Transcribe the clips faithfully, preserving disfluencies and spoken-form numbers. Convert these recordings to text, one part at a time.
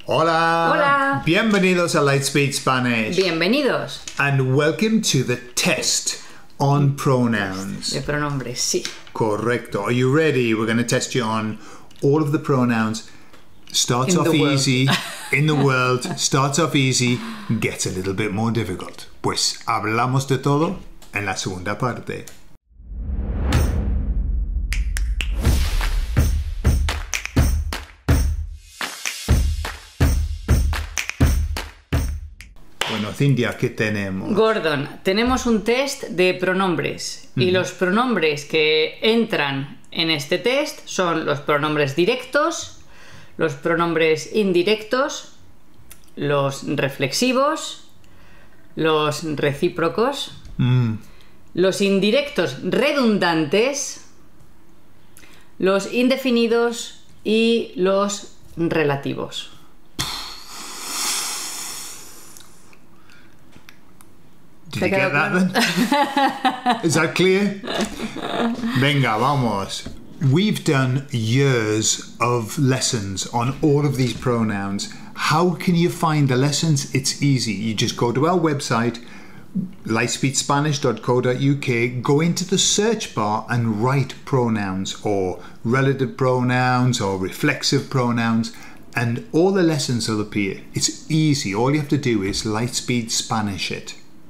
Hola. Hola. Bienvenidos a Lightspeed Spanish. Bienvenidos. And welcome to the test on pronouns. De pronombres, sí. Correcto. Are you ready? We're going to test you on all of the pronouns. Starts In off the world. easy. In the world. Starts off easy. Gets a little bit more difficult. Pues hablamos de todo en la segunda parte. Bueno, Cintia, ¿qué tenemos? Gordon, tenemos un test de pronombres. Y los pronombres que entran en este test son los pronombres directos, los pronombres indirectos, los reflexivos, los recíprocos, Mm. los indirectos redundantes, los indefinidos y los relativos. Did ¿Te you ha get quedado that then? Is that clear? Venga, vamos. We've done years of lessons on all of these pronouns. How can you find the lessons? It's easy. You just go to our website, lightspeed spanish dot co dot U K, go into the search bar and write pronouns or relative pronouns or reflexive pronouns, and all the lessons will appear. It's easy. All you have to do is Lightspeed Spanish it.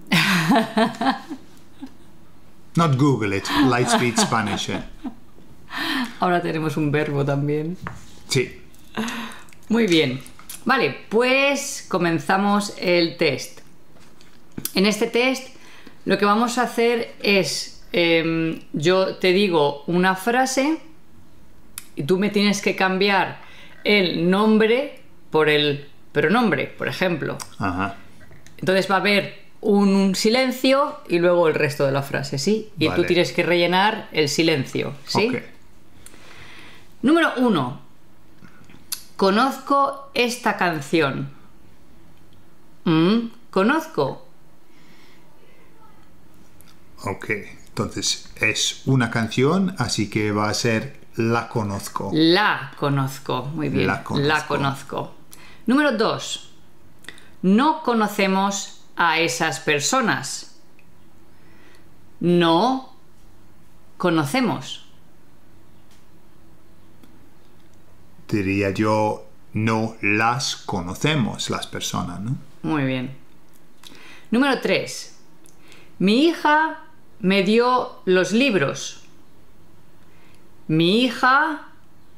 Not Google it, Lightspeed Spanish it. Ahora tenemos un verbo también. Sí. Muy bien. Vale, pues comenzamos el test. En este test lo que vamos a hacer es, eh, yo te digo una frase y tú me tienes que cambiar el nombre por el pronombre, por ejemplo. Ajá. Entonces va a haber un silencio y luego el resto de la frase, ¿sí? Y Vale. tú tienes que rellenar el silencio, ¿sí? Ok. Número uno. Conozco esta canción. Mm, conozco. Ok. Entonces es una canción, así que va a ser la conozco. La conozco. Muy bien. La conozco. La conozco. Número dos. No conocemos a esas personas. No conocemos. Diría yo, no las conocemos las personas, ¿no? Muy bien. Número tres. Mi hija me dio los libros. Mi hija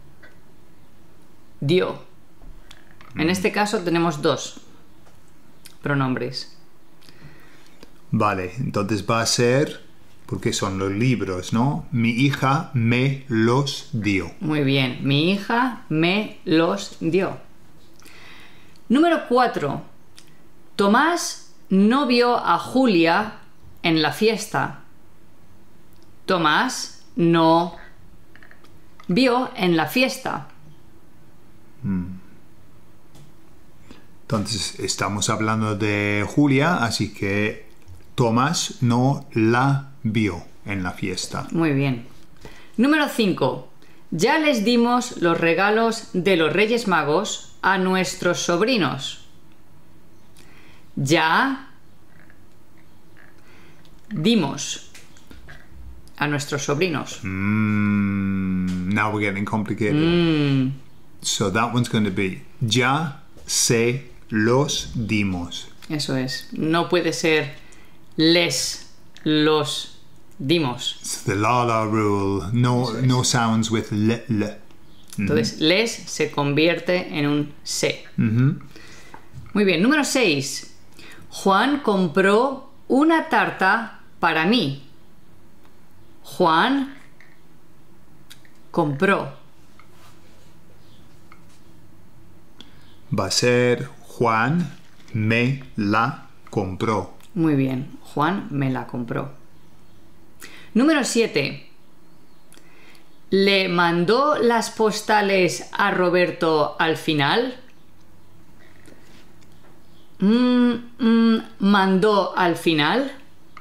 dio. En este caso tenemos dos pronombres. Vale, entonces va a ser, porque son los libros, ¿no? Mi hija me los dio. Muy bien. Mi hija me los dio. Número cuatro. Tomás no vio a Julia en la fiesta. Tomás no vio en la fiesta. Entonces estamos hablando de Julia, así que Tomás no la vio en la fiesta. Muy bien. Número cinco. Ya les dimos los regalos de los Reyes Magos a nuestros sobrinos. Ya dimos a nuestros sobrinos. Mm, now we're getting complicated. Mm, So that one's going to be ya se los dimos. eso es. No puede ser les los dimos. It's the la la rule. No, Eso es. no sounds with le le. Entonces, les se convierte en un se. Mhm. Muy bien. Número seis. Juan compró una tarta para mí. Juan compró. Va a ser Juan me la compró. Muy bien. Juan me la compró. Número siete. ¿Le mandó las postales a Roberto al final? Mm, mm, ¿mandó al final?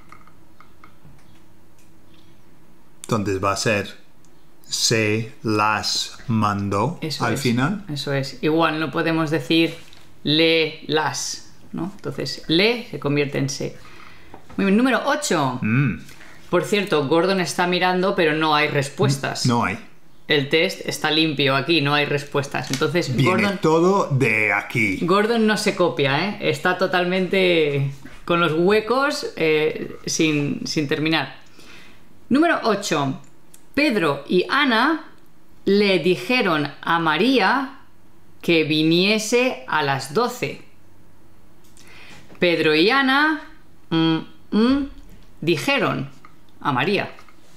Entonces va a ser se las mandó Eso al es, final. Eso es. Igual no podemos decir le, las, ¿no? Entonces, le se convierte en se. Muy bien, número ocho. Mm. Por cierto, Gordon está mirando, pero no hay respuestas. No hay. El test está limpio aquí, no hay respuestas. Entonces, Viene Gordon, todo de aquí. Gordon no se copia, ¿eh? Está totalmente con los huecos eh, sin, sin terminar. Número ocho. Pedro y Ana le dijeron a María que viniese a las doce. Pedro y Ana mm, mm, dijeron a María.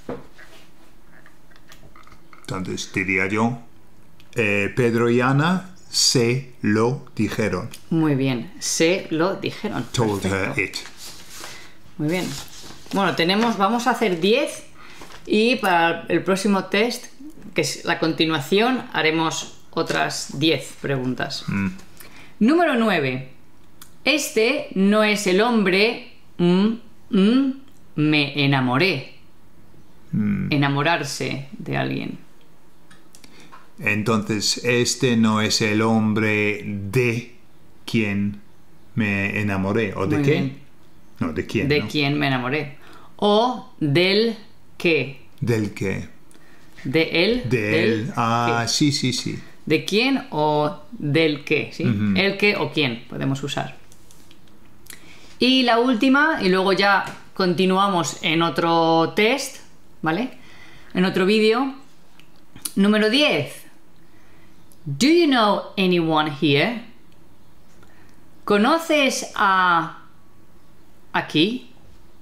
Entonces diría yo, eh, Pedro y Ana se lo dijeron. Muy bien, se lo dijeron. Told Perfecto. her it. Muy bien. Bueno, tenemos, vamos a hacer diez y para el próximo test, que es la continuación, haremos otras diez preguntas. Mm. Número nueve. Este no es el hombre mm, mm, me enamoré. Mm. Enamorarse de alguien. Entonces, este no es el hombre de quien me enamoré. ¿O de Muy qué? bien. No, de quién. De ¿no? quién me enamoré. O del que. Del qué. De él. De del él. Ah, qué. sí, sí, sí. ¿De quién o del qué? ¿Sí? Ujú. El qué o quién podemos usar. Y la última, y luego ya continuamos en otro test, ¿vale? En otro vídeo. Número diez. Do you know anyone here? ¿Conoces a aquí?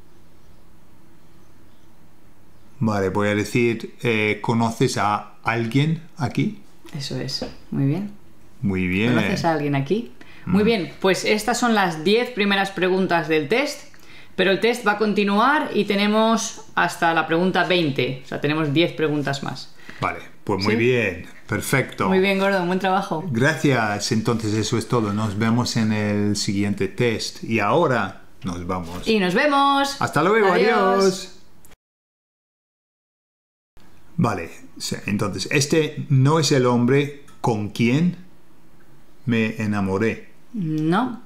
Vale, voy a decir, eh, ¿conoces a alguien aquí? Eso es. Muy bien. Muy bien. ¿Conoces a alguien aquí? Muy bien, pues estas son las diez primeras preguntas del test, pero el test va a continuar y tenemos hasta la pregunta veinte, o sea, tenemos diez preguntas más. Vale, pues muy ¿Sí? bien. Perfecto. Muy bien, Gordon, buen trabajo. Gracias. Entonces eso es todo. Nos vemos en el siguiente test. Y ahora nos vamos. Y nos vemos. Hasta luego. Adiós. Adiós. Vale. sí, Entonces, este no es el hombre con quien me enamoré. No.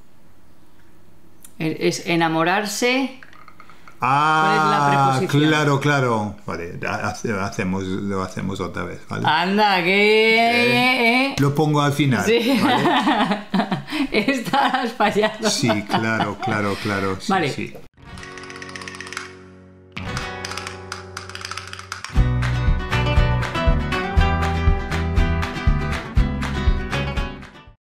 Es enamorarse. Ah, ¿Cuál es la preposición? claro, claro. Vale, hace- hacemos, lo hacemos otra vez, ¿vale? Anda, que... Lo pongo al final. Sí. ¿vale? Estás fallado. Sí, claro, claro, claro. Sí, Vale. sí.